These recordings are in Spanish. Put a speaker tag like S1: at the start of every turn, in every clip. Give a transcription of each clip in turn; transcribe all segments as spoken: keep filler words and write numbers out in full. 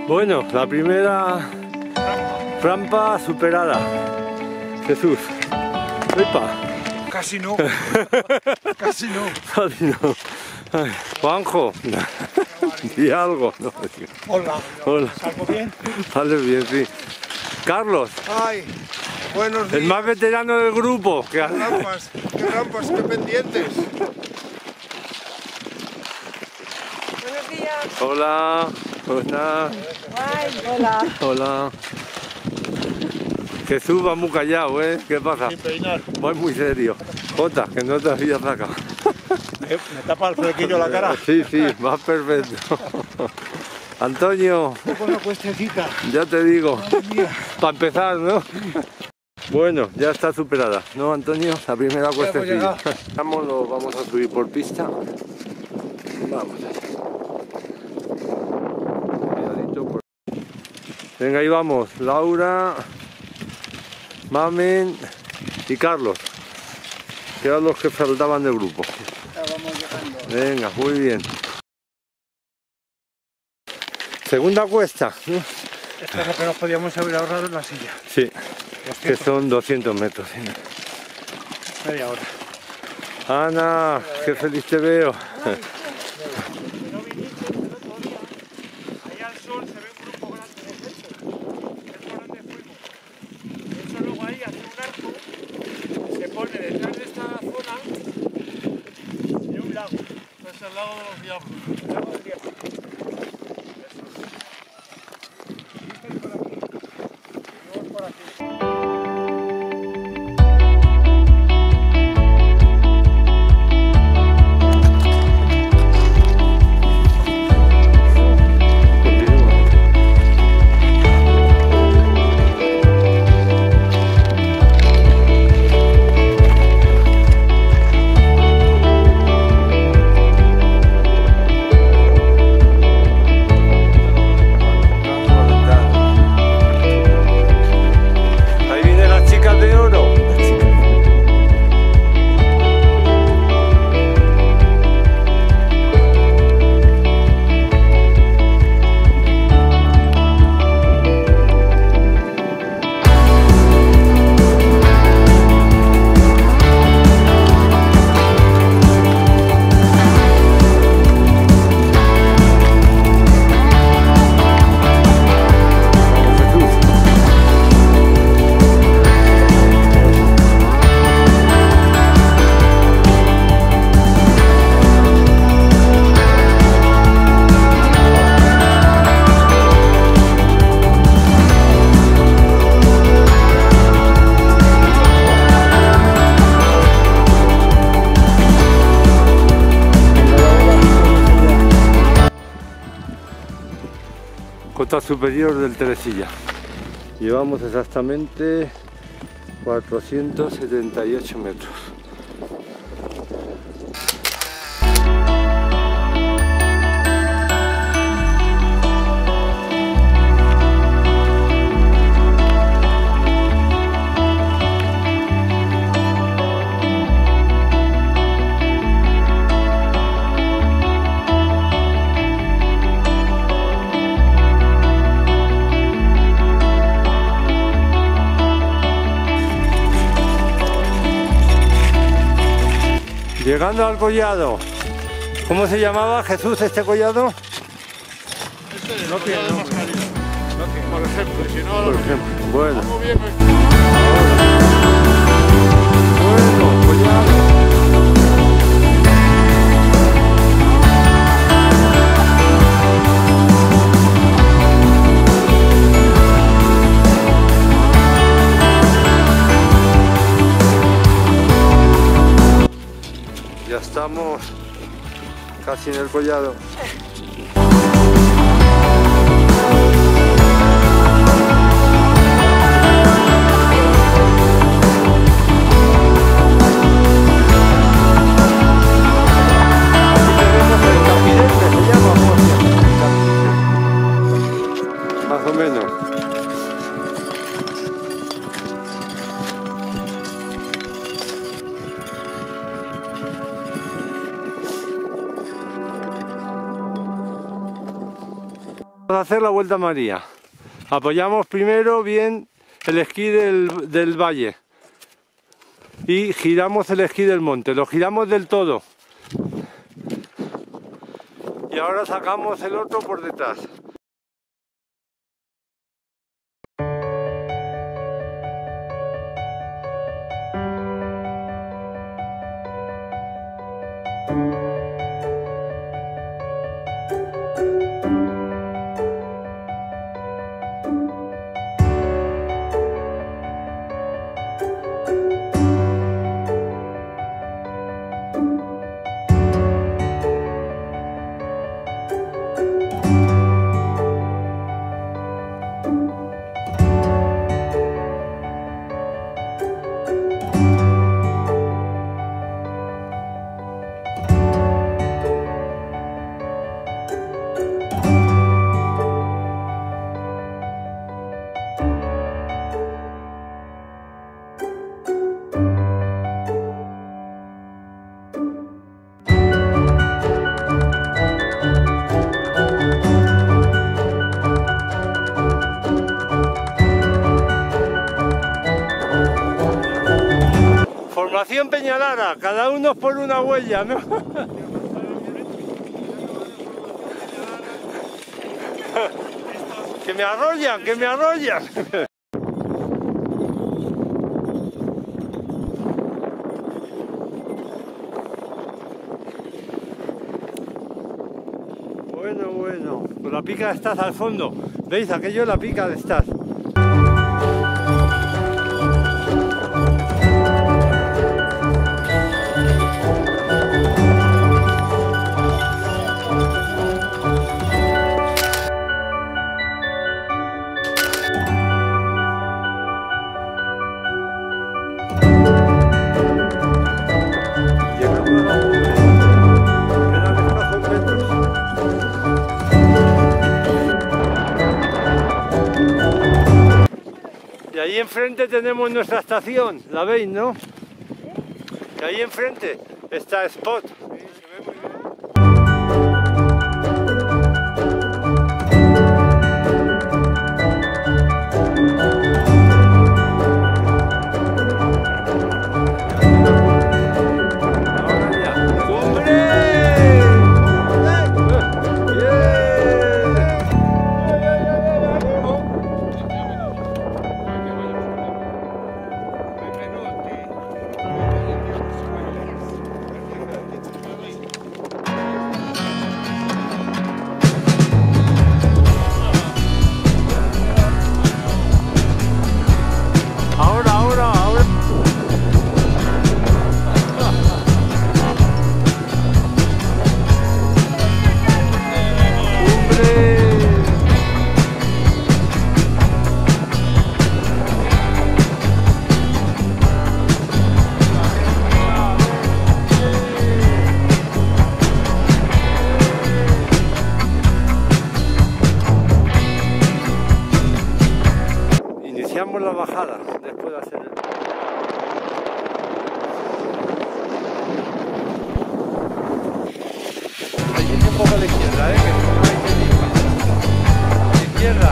S1: Bueno, la primera rampa superada. Jesús. ¡Epa!
S2: Casi no. Casi no.
S1: Casi no. Ay, Juanjo, di algo. No,
S2: Hola.
S1: Hola.
S2: ¿Salgo bien?
S1: Sale bien, sí. Carlos.
S2: Ay, buenos días.
S1: El más veterano del grupo.
S2: Qué rampas, qué rampas, qué pendientes.
S3: Buenos días.
S1: Hola. Hola.
S3: Ay, hola.
S1: Hola. Jesús va muy callado, ¿eh? ¿Qué pasa?
S2: Sin peinar.
S1: Voy muy serio. Jota, que no te había sacado.
S2: Me, me tapa el flequillo la cara.
S1: Sí, sí, más perfecto. Antonio.
S2: Con una cuestecita.
S1: Ya te digo.
S2: Madre mía.
S1: Para empezar, ¿no? Bueno, ya está superada, ¿no, Antonio? La primera cuestecilla. Vamos, lo vamos a subir por pista. Vamos. Cuidadito por... Venga, ahí vamos. Laura, Mamen y Carlos, que eran los que faltaban del grupo.
S2: Ya vamos llegando.
S1: Venga, muy bien. Segunda cuesta, ¿no?
S2: Esta es lo que nos podíamos haber ahorrado en la silla.
S1: Sí, que son doscientos metros. ¿Sí?
S2: Media hora.
S1: Ana, qué feliz te veo.
S2: No viniste el otro día. Allá al sol se ve un grupo grande de gente. Es por donde fuimos. De hecho, luego ahí hace un arco. Se pone detrás de esta zona y un lago. Es el lago de los diablos. El lago del diablo.
S1: Cota superior del Teresilla. Llevamos exactamente cuatrocientos setenta y ocho metros. Llegando al collado. ¿Cómo se llamaba, Jesús, este collado?
S2: Este no tiene nombre. No tiene. Por ejemplo, si no...
S1: Por ejemplo, bueno.
S2: Muy bien, pues.
S1: Bueno, collado. Ya estamos casi en el collado. Más o menos. a hacer la Vuelta a María. Apoyamos primero bien el esquí del, del valle y giramos el esquí del monte, lo giramos del todo y ahora sacamos el otro por detrás. Formación Peñalara, cada uno por una huella, ¿no? Que me arrollan, que me arrollan. Bueno, bueno, con la pica de Staz al fondo. ¿Veis? Aquello es la pica de Staz. Y ahí enfrente tenemos nuestra estación, ¿la veis, no? Y ahí enfrente está Spot. Iniciamos la bajada después de hacer el... Ahí un poco a la izquierda, ¿eh? Que no hay que ir. A la izquierda.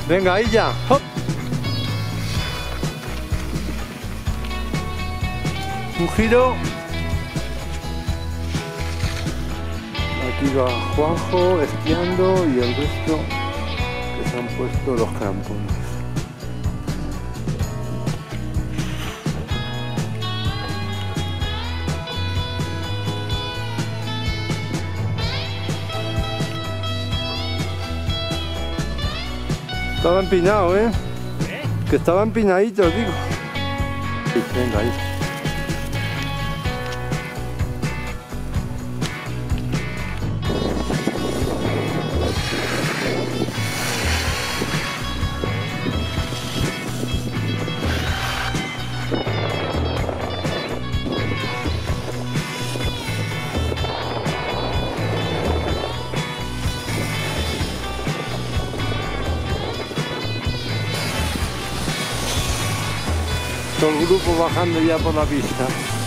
S1: Venga, ahí ya. ¡Hop! Un giro. Aquí va Juanjo esquiando y el resto que se han puesto los crampones. Estaba empinado, ¿eh?
S2: ¿Eh?
S1: Que estaba empinadito, digo. Sí, venga, ahí. Todo el grupo bajando ya por la pista.